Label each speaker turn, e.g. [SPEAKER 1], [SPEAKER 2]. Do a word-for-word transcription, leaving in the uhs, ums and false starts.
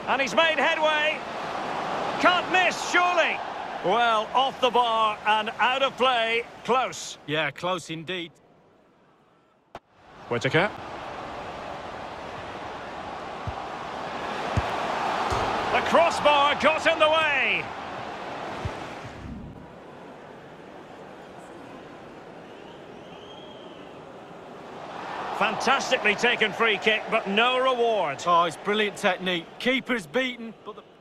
[SPEAKER 1] And he's made headway. Can't miss, surely. Well, off the bar and out of play. Close.
[SPEAKER 2] Yeah, close indeed.
[SPEAKER 1] Whittaker. The crossbar got in the way. Fantastically taken free kick, but no reward.
[SPEAKER 2] Oh, it's brilliant technique. Keeper's beaten, but the...